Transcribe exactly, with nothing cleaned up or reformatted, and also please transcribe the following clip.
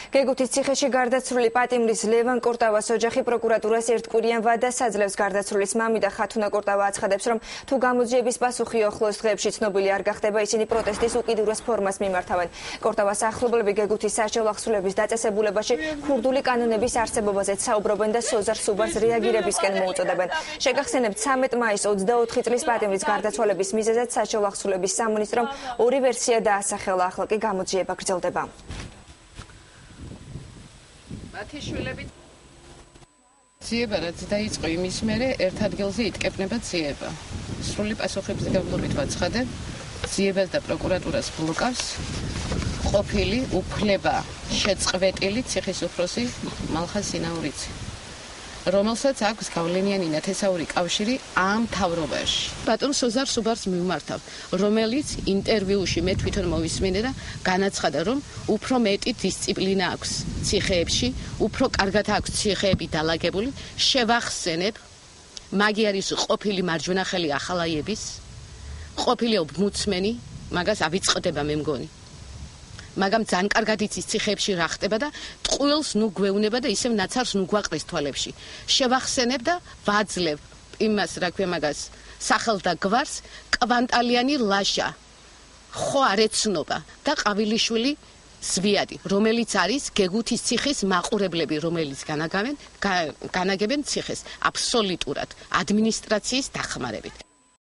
გეგუთის ციხეში გარდაცვლილი პატიმრის ლევან კორტავას ოჯახი პროკურატურას ერთკვირიან ვადას აძლევს. გარდაცვლილის მამიდა ხათუნა კორტავა აცხადებს, რომ თუ გამოძიების პასუხი ახლოს დღეებში ცნობილი არ გახდება, ისინი პროტესტის უკიდურეს ფორმას მიმართავენ. კორტავას ახლობლები გეგუთის საჯარო ახსვლების დაწესებულებაში ქურდული კანონების არსებობაზეც საუბრობენ და სოზარ სუბას რეაგირებისკენ მოუწოდებენ. შეგახსენებთ, ცამეტ მაისს ოცდაოთხი წლის პატიმრის გარდაცვალების მიზეზად საჯარო ახსვლების სამინისტრომ ორი ვერსია დაასახელა, ახლა კი გამოძიება გრძელდება. ძიება რაც დაიწყო იმის მერე ერთ ადგილზე იტკეპნება ძიება. სრული პასუხისმგებლობით ვაცხადებ, ძიებას და პროკურატურას ბლოკავს ყოფილი უფლება შეწყვეტილი ციხის უფროსი მალხაზ სინაურიცი, რომელსაც აქვს გავლენიანი ნათესაური კავშირი ამ მთავრობაში. ბატონ სოზარ სუბარს მივმართავ, რომელიც ინტერვიუში მე თვითონ მოვისმინე და განაცხადა, რომ უფრო მეტი დისციპლინა აქვს ციხეებში, უფრო კარგად აქვს ციხეები დალაგებული. შევახსენებ, მაგი არის ყოფილი მარჯვენახელი ახალაიების, ყოფილი ომბუდსმენი, მაგას ავიწყდება მე მგონი. მაგამ ძალიან კარგად იცის ციხეებში რა ხდება და ტყუილს ნუ გვეუნება და ისევ ნაცარს ნუ გვაყრის თვალებში. შევახსენებ და ვაძლევ იმას, რა ქვია მაგას, სახელ და გვარს კვანტალიანი ლაშა, ხო არ ეცნობა და ყავილიშვილი ზვიადი, რომელიც არის გეგუთის ციხის მაყურებლები, რომელიც განაგებენ განაგებენ ციხეს აბსოლუტურად ადმინისტრაციის დახმარებით.